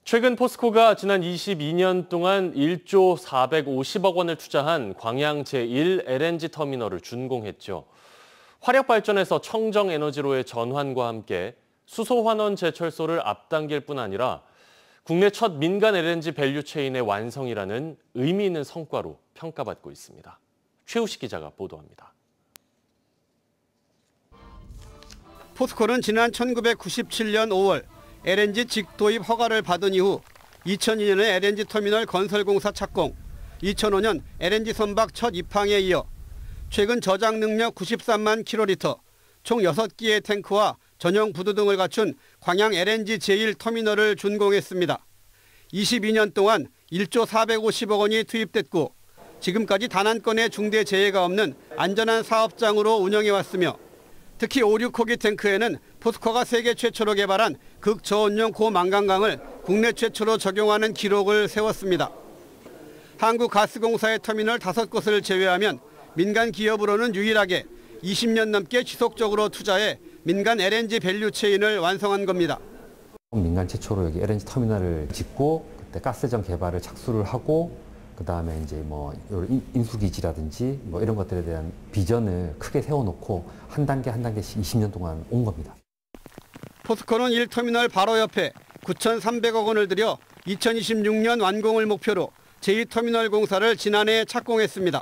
최근 포스코가 지난 22년 동안 1조 450억 원을 투자한 광양 제1 LNG 터미널을 준공했죠. 화력 발전에서 청정 에너지로의 전환과 함께 수소 환원 제철소를 앞당길 뿐 아니라 국내 첫 민간 LNG 밸류 체인의 완성이라는 의미 있는 성과로 평가받고 있습니다. 최우식 기자가 보도합니다. 포스코는 지난 1997년 5월 LNG 직도입 허가를 받은 이후 2002년에 LNG 터미널 건설공사 착공, 2005년 LNG 선박 첫 입항에 이어 최근 저장 능력 93만 킬로리터, 총 6기의 탱크와 전용 부두 등을 갖춘 광양 LNG 제1 터미널을 준공했습니다. 22년 동안 1조 450억 원이 투입됐고 지금까지 단 한 건의 중대 재해가 없는 안전한 사업장으로 운영해왔으며 특히 5, 6호기 탱크에는 포스코가 세계 최초로 개발한 극저온용 고망간강을 국내 최초로 적용하는 기록을 세웠습니다. 한국가스공사의 터미널 5곳을 제외하면 민간 기업으로는 유일하게 20년 넘게 지속적으로 투자해 민간 LNG 밸류 체인을 완성한 겁니다. 민간 최초로 여기 LNG 터미널을 짓고 그때 가스전 개발을 착수를 하고 그다음에 이제 뭐 인수기지라든지 뭐 이런 것들에 대한 비전을 크게 세워놓고 한 단계 한 단계씩 20년 동안 온 겁니다. 포스코는 1터미널 바로 옆에 9,300억 원을 들여 2026년 완공을 목표로 제2터미널 공사를 지난해 착공했습니다.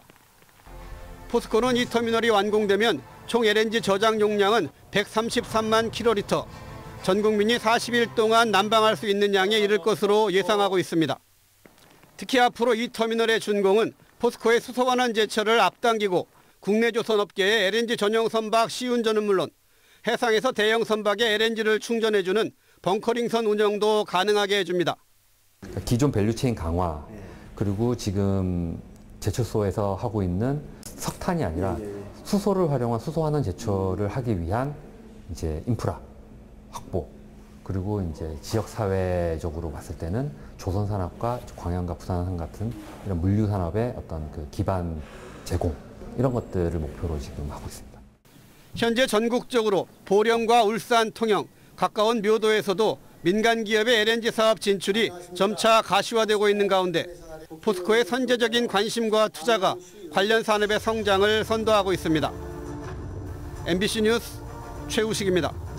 포스코는 이 터미널이 완공되면 총 LNG 저장 용량은 133만 킬로리터, 전 국민이 40일 동안 난방할 수 있는 양에 이를 것으로 예상하고 있습니다. 특히 앞으로 이 터미널의 준공은 포스코의 수소 환원 제철을 앞당기고 국내 조선업계의 LNG 전용 선박 시운전은 물론 해상에서 대형 선박에 LNG를 충전해주는 벙커링선 운영도 가능하게 해줍니다. 기존 밸류체인 강화, 그리고 지금 제철소에서 하고 있는 석탄이 아니라 수소를 활용한 수소 환원 제철을 하기 위한 이제 인프라 확보, 그리고 이제 지역 사회적으로 봤을 때는 조선 산업과 광양과 부산 같은 이런 물류 산업의 어떤 그 기반 제공, 이런 것들을 목표로 지금 하고 있습니다. 현재 전국적으로 보령과 울산, 통영, 가까운 묘도에서도 민간 기업의 LNG 사업 진출이 점차 가시화되고 있는 가운데 포스코의 선제적인 관심과 투자가 관련 산업의 성장을 선도하고 있습니다. MBC 뉴스 최우식입니다.